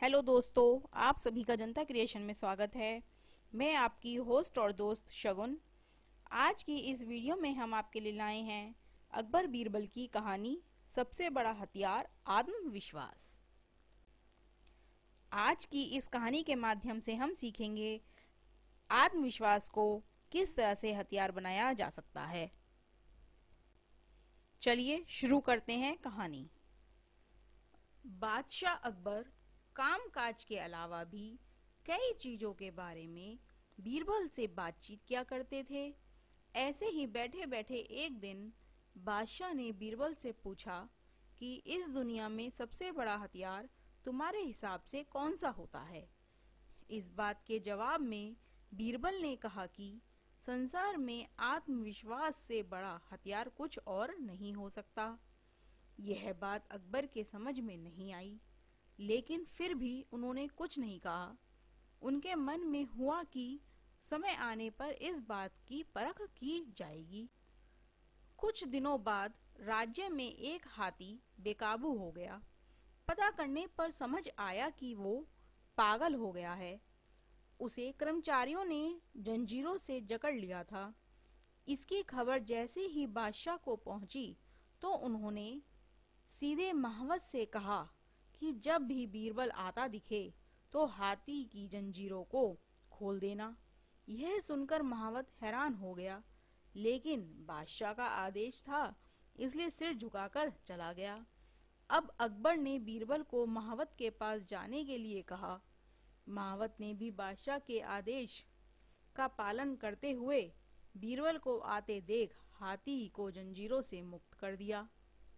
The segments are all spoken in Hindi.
हेलो दोस्तों, आप सभी का जनता क्रिएशन में स्वागत है। मैं आपकी होस्ट और दोस्त शगुन। आज की इस वीडियो में हम आपके लिए लाए हैं अकबर बीरबल की कहानी, सबसे बड़ा हथियार आत्मविश्वास। आज की इस कहानी के माध्यम से हम सीखेंगे आत्मविश्वास को किस तरह से हथियार बनाया जा सकता है। चलिए शुरू करते हैं कहानी। बादशाह अकबर कामकाज के अलावा भी कई चीजों के बारे में बीरबल से बातचीत किया करते थे। ऐसे ही बैठे बैठे एक दिन बादशाह ने बीरबल से पूछा कि इस दुनिया में सबसे बड़ा हथियार तुम्हारे हिसाब से कौन सा होता है। इस बात के जवाब में बीरबल ने कहा कि संसार में आत्मविश्वास से बड़ा हथियार कुछ और नहीं हो सकता। यह बात अकबर के समझ में नहीं आई, लेकिन फिर भी उन्होंने कुछ नहीं कहा। उनके मन में हुआ कि समय आने पर इस बात की परख की जाएगी। कुछ दिनों बाद राज्य में एक हाथी बेकाबू हो गया। पता करने पर समझ आया कि वो पागल हो गया है। उसे कर्मचारियों ने जंजीरों से जकड़ लिया था। इसकी खबर जैसे ही बादशाह को पहुंची तो उन्होंने सीधे महावत से कहा कि जब भी बीरबल आता दिखे तो हाथी की जंजीरों को खोल देना। यह सुनकर महावत हैरान हो गया, लेकिन बादशाह का आदेश था इसलिए सिर झुकाकर चला गया। अब अकबर ने बीरबल को महावत के पास जाने के लिए कहा। महावत ने भी बादशाह के आदेश का पालन करते हुए बीरबल को आते देख हाथी को जंजीरों से मुक्त कर दिया।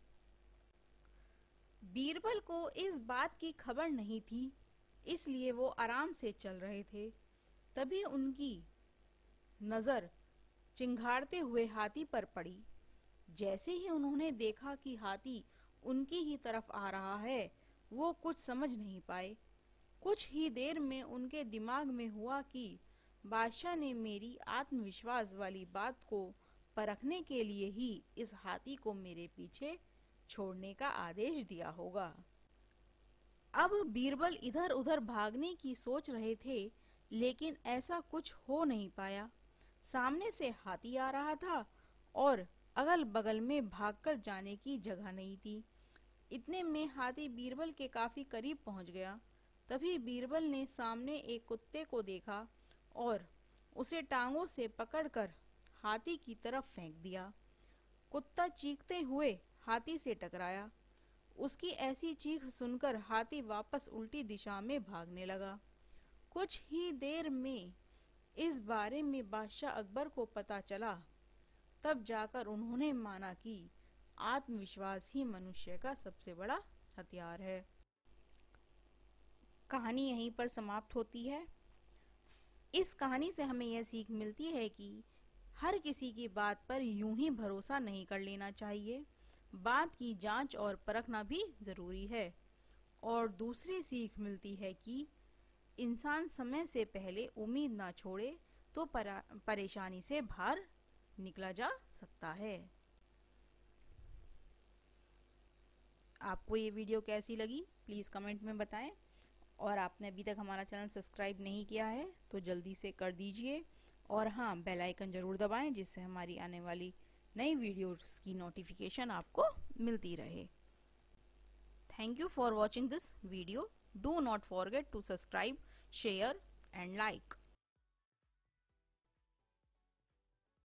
बीरबल को इस बात की खबर नहीं थी, इसलिए वो आराम से चल रहे थे। तभी उनकी नजर चिंघाड़ते हुए हाथी पर पड़ी। जैसे ही उन्होंने देखा कि हाथी उनकी ही तरफ आ रहा है, वो कुछ समझ नहीं पाए। कुछ ही देर में उनके दिमाग में हुआ कि बादशाह ने मेरी आत्मविश्वास वाली बात को परखने के लिए ही इस हाथी को मेरे पीछे छोड़ने का आदेश दिया होगा। अब बीरबल इधर उधर भागने की सोच रहे थे, लेकिन ऐसा कुछ हो नहीं पाया। सामने से हाथी आ रहा था और अगल बगल में भागकर जाने की जगह नहीं थी। इतने में हाथी बीरबल के काफी करीब पहुंच गया। तभी बीरबल ने सामने एक कुत्ते को देखा और उसे टांगों से पकड़कर हाथी की तरफ फेंक दिया। कुत्ता चीखते हुए हाथी से टकराया। उसकी ऐसी चीख सुनकर हाथी वापस उल्टी दिशा में भागने लगा। कुछ ही देर में इस बारे में बादशाह अकबर को पता चला। तब जाकर उन्होंने माना कि आत्मविश्वास ही मनुष्य का सबसे बड़ा हथियार है। कहानी यहीं पर समाप्त होती है। इस कहानी से हमें यह सीख मिलती है कि हर किसी की बात पर यूं ही भरोसा नहीं कर लेना चाहिए। बात की जांच और परखना भी जरूरी है। और दूसरी सीख मिलती है कि इंसान समय से पहले उम्मीद ना छोड़े तो परेशानी से बाहर निकला जा सकता है। आपको ये वीडियो कैसी लगी प्लीज़ कमेंट में बताएं। और आपने अभी तक हमारा चैनल सब्सक्राइब नहीं किया है तो जल्दी से कर दीजिए। और हाँ, बेल आइकन ज़रूर दबाएं जिससे हमारी आने वाली नई वीडियोस की नोटिफिकेशन आपको मिलती रहे। Thank you for watching this video. Do not forget to subscribe, share and like.